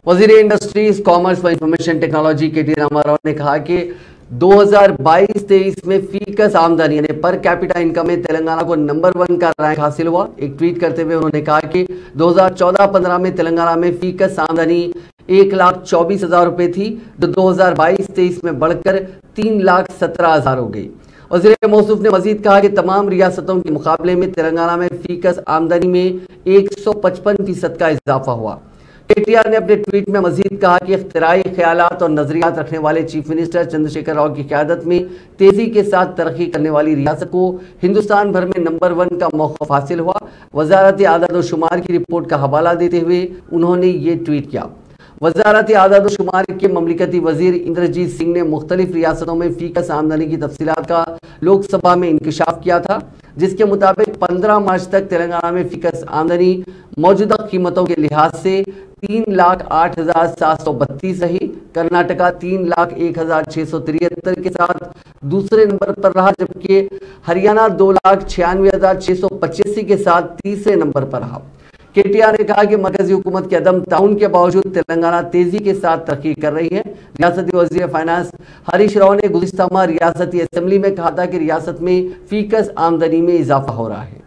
वजीर industries, commerce व information technology K T Rama Rao ने कहा कि 2022-23 में फीकस आमदनी यानी पर कैपिटा इनकम में तेलंगाना को नंबर 1 का रैंक हासिल हुआ। एक ट्वीट करते हुए उन्होंने कहा कि 2014-15 में तेलंगाना में फीकस आमदनी 1,24,000 रुपए थी, जो 2022-23 में बढ़कर 3,17,000 हो गई। वज़ीर मौसूफ ने मजीद कहा कि तमाम रियासतों के मुकाबले में तेलंगाना में फीकस आमदनी में 155% का इजाफा हुआ। KTR ने अपने ट्वीट में मजीद कहा कि इख्तिराई ख्यालात और नजरियात रखने वाले चीफ मिनिस्टर चंद्रशेखर राव की क़यादत में तेजी के साथ तरक्की करने वाली रियासत को हिंदुस्तान भर में नंबर 1 का मौक़िफ़ हासिल हुआ। वज़ारत आदाद व शुमार की रिपोर्ट का हवाला देते हुए उन्होंने ये ट्वीट किया। वज़ारत आदाद व शुमार के ममलिकती वज़ीर इंद्रजीत सिंह ने मुख्तलिफ रियासतों में फीकस आमदनी की तफसीलात का लोकसभा में इंकशाफ किया था, जिसके मुताबिक 15 मार्च तक तेलंगाना में फीकस आमदनी मौजूदा कीमतों के लिहाज से 3,08,732 रही। कर्नाटका 3,01,673 के साथ दूसरे नंबर पर रहा, जबकि हरियाणा 2,96,685 के साथ तीसरे नंबर पर रहा। KTR ने कहा कि मरकजी हुकूमत के अदम ताउन के बावजूद तेलंगाना तेजी के साथ तरक्की कर रही है। रियासती वज़ीर फाइनेंस हरीश राव ने गुज़िश्ता माह रियासती असम्बली में कहा था कि रियासत में फीकस आमदनी में इजाफा हो रहा है।